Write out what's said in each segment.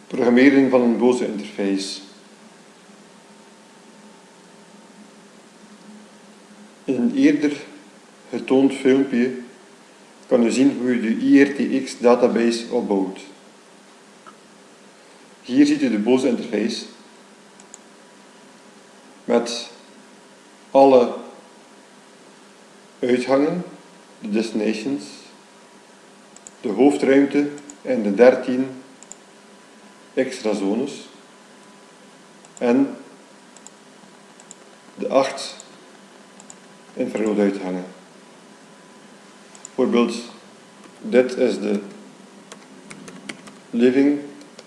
Programmeren van een BOSE interface. In een eerder getoond filmpje kan u zien hoe u de IRTX database opbouwt. Hier ziet u de BOSE interface met alle uitgangen, de destinations, de hoofdruimte en de 13 extra zones en de 8 infrarooduitgangen. Bijvoorbeeld, dit is de living,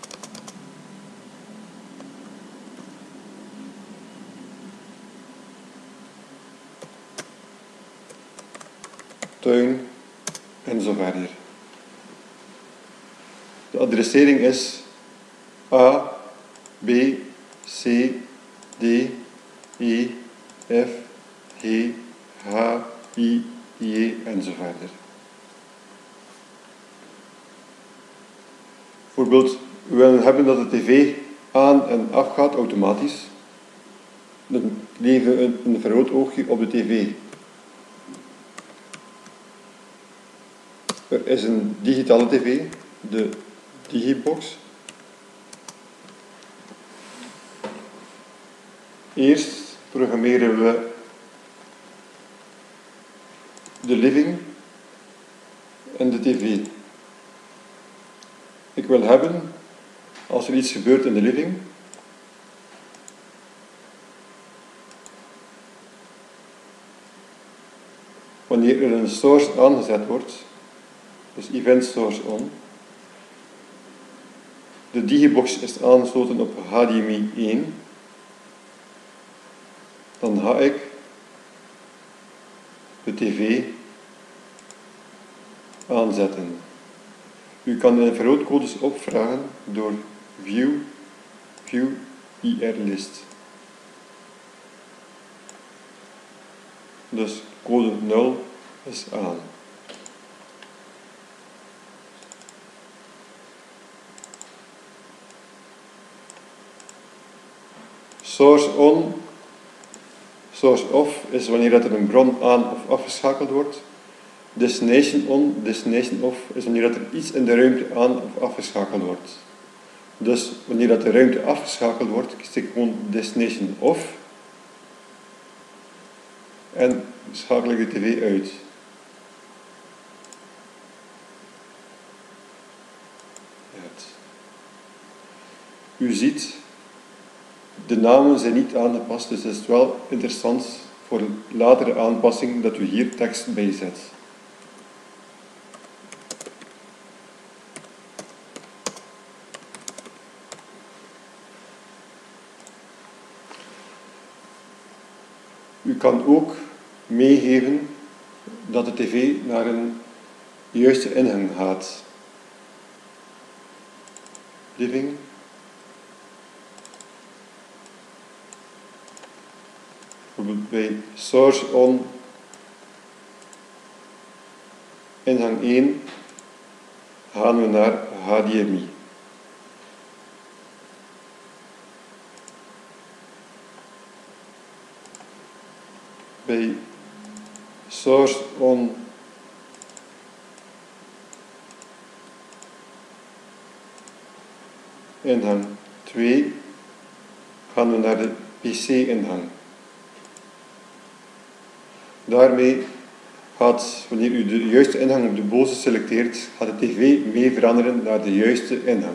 tuin en zo verder. De adressering is A, B, C, D, E, F, G, H, I, J en zo verder. Bijvoorbeeld, we willen hebben dat de tv aan en af gaat automatisch. Dan leggen we een vergroot oogje op de tv. Er is een digitale tv, de Digibox. Eerst programmeren we de living en de tv. Ik wil hebben, als er iets gebeurt in de living, wanneer er een source aangezet wordt, dus event source on, de Digibox is aangesloten op HDMI 1, dan ga ik de tv aanzetten. U kan de infraroodcodes opvragen door View IR list. Dus code 0 is aan. Source on, source off is wanneer er een bron aan of afgeschakeld wordt. Destination on, destination off is wanneer er iets in de ruimte aan of afgeschakeld wordt. Dus wanneer de ruimte afgeschakeld wordt, kies ik gewoon destination off en schakel ik de tv uit. U ziet, de namen zijn niet aangepast, dus het is wel interessant voor een latere aanpassing dat u hier tekst bijzet. U kan ook meegeven dat de tv naar een juiste ingang gaat. Living. Bijvoorbeeld bij source on ingang 1 gaan we naar HDMI. Bij source on ingang 2 gaan we naar de PC-ingang. Daarmee gaat, wanneer u de juiste ingang op de BOSE selecteert, gaat de tv mee veranderen naar de juiste ingang.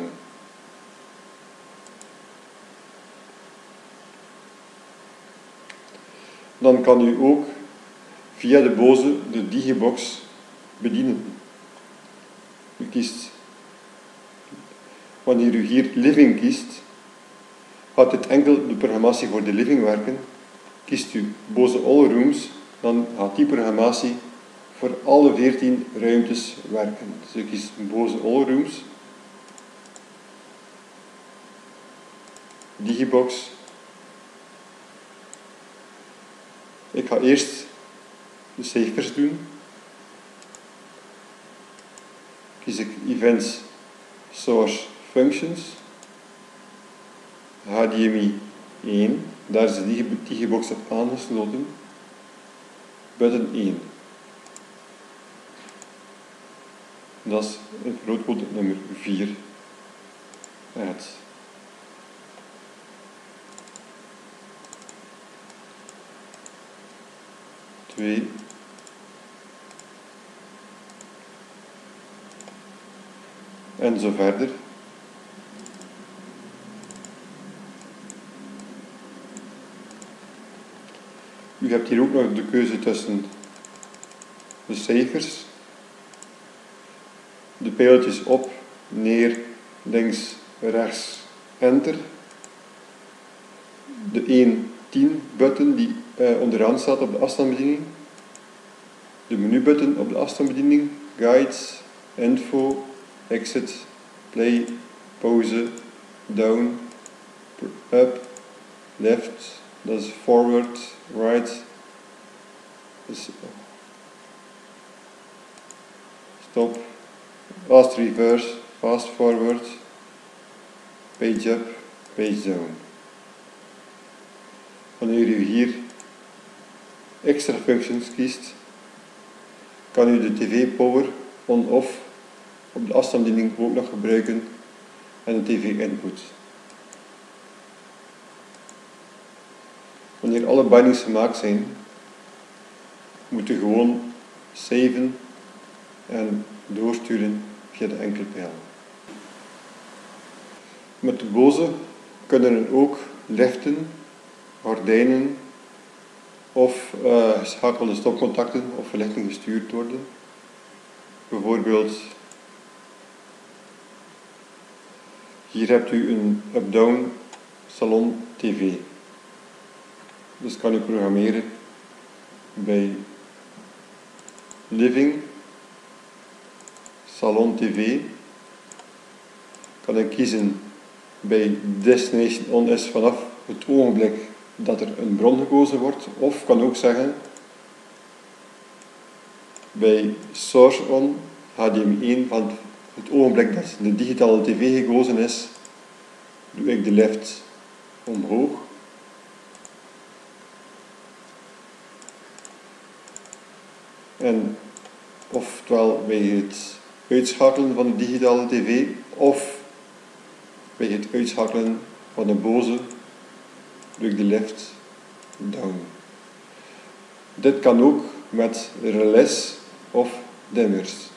Dan kan u ook via de BOSE de Digibox bedienen. U kiest, wanneer u hier living kiest, gaat dit enkel de programmatie voor de living werken. Kiest u BOSE All Rooms, dan gaat die programmatie voor alle 14 ruimtes werken. Dus ik kies BOSE All Rooms, Digibox. Ik ga eerst de cijfers doen. Kies ik Events, Source, Functions. HDMI 1, daar is de digibox op aangesloten. Button 1. Dat is het grootcode nummer 4. Add. Twee. En zo verder. U hebt hier ook nog de keuze tussen de cijfers, de pijltjes op, neer, links, rechts, enter. De 1.10 button die onderaan staat op de afstandsbediening. De menubutton op de afstandsbediening, guides, info, exit, play, pauze, down, up, left, dat is forward, right, is stop, fast reverse, fast forward, page up, page down. Wanneer u hier extra functions kiest, kan u de TV power on-off op de afstandsbediening ook nog gebruiken en de TV input. Wanneer alle bindings gemaakt zijn, moet u gewoon saven en doorsturen via de enkelpijl. Met de Bose kunnen er ook lichten, gordijnen of geschakelde stopcontacten of verlichting gestuurd worden. Bijvoorbeeld, hier hebt u een up-down salon TV. Dus kan u programmeren bij Living, Salon TV. Kan ik kiezen bij Destination On is vanaf het ogenblik dat er een bron gekozen wordt, of kan ook zeggen bij Source On, HDMI 1, van het ogenblik dat de digitale TV gekozen is, doe ik de lift omhoog. En oftewel bij het uitschakelen van de digitale TV of bij het uitschakelen van de Bose doe ik de lift down. Dit kan ook met relais of dimmers.